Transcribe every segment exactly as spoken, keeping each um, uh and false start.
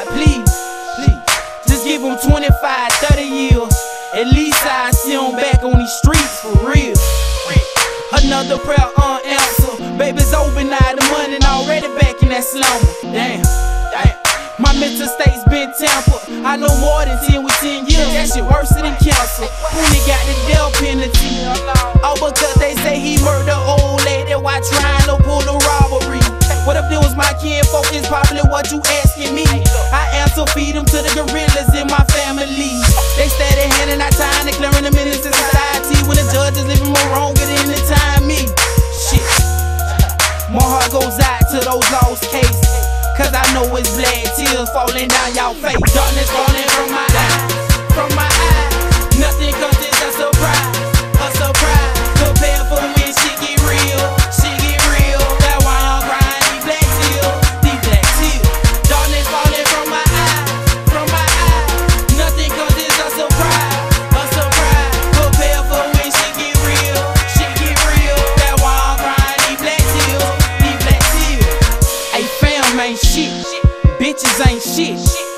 please, please. Just give him twenty-five, thirty years. At least I see him back on these streets for real. Another prayer unanswered. Baby's open now, the money already back in that slumber. Damn, damn. My mental state's been tampered. I know more than ten with ten years. That shit worse than cancer. Pooney got the death penalty. All because they say he murdered old lady while trying to pull a robbery. What if it was my kinfolk? Is probably what you asking me. I answer, feed them to the gorillas in my family. They steady handing out time, they clearing the minutes in society. When the judge is living more wronger than the time me. Shit. My heart goes out to those lost cases, cause I know it's black tears falling down y'all face. Darkness falling from my eyes, from my eyes. Nothing comes as a surprise, a surprise. Prepare for when she get real, she get real. That's why I'm crying these black tears, these black tears. Darkness falling from my eyes, from my eyes. Nothing comes as a surprise, a surprise. Prepare for when she get real, she get real. That's why I'm crying these black tears, these black tears. Hey fam, ain't shit, bitches ain't shit.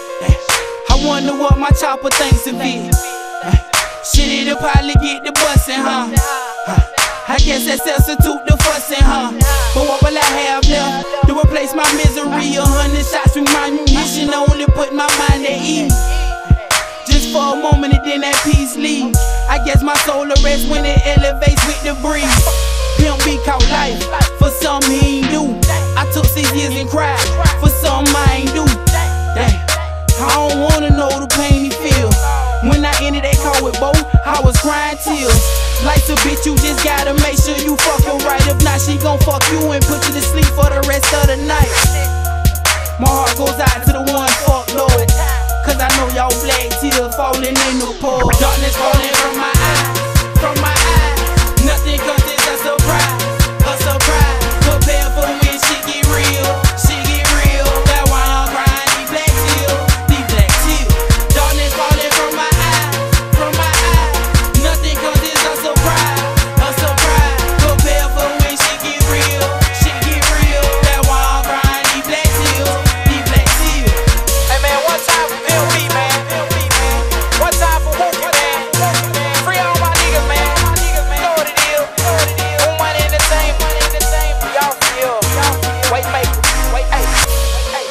I wonder what my chopper thinks of it. Shit, it'll probably get the bustin', huh? I guess that substitute the fussin', huh? But what will I have left to replace my misery? A hundred shots with my munition only put my mind at ease. Just for a moment and then that peace leaves. I guess my soul will rest when it elevates with the breeze. Pimp be caught life, for some he ain't do. I took six years and cried, for some I ain't do. Damn, I don't wanna know the pain he feel. When I ended that call with Bo, I was crying tears. Life's a bitch, you just gotta make sure you fuck her right. If not, she gon' fuck you and put you to sleep for the rest of the night. My heart goes out to the one fuck Lord, cause I know y'all black tears falling in the pool. Darkness falling from my eyes, from my eyes. Nothing comes as a surprise, a surprise. Prepare for when she get real, she get real. That's why I'm crying these black tears, these black tears. Darkness falling from my eyes, from my eyes. Nothing comes as a surprise, a surprise. Prepare for when she get real, she get real. That's why I'm crying these black tears, these black tears. Hey man, one time for Bill B, man. One time for Wookie, man. Free all my niggas, man. You know what it is. One money in the same, money in the same. Y'all feel, wait, make, wait, hey, hey.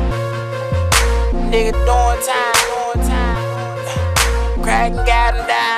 Nigga doing time, doing time. Crackin' got him down.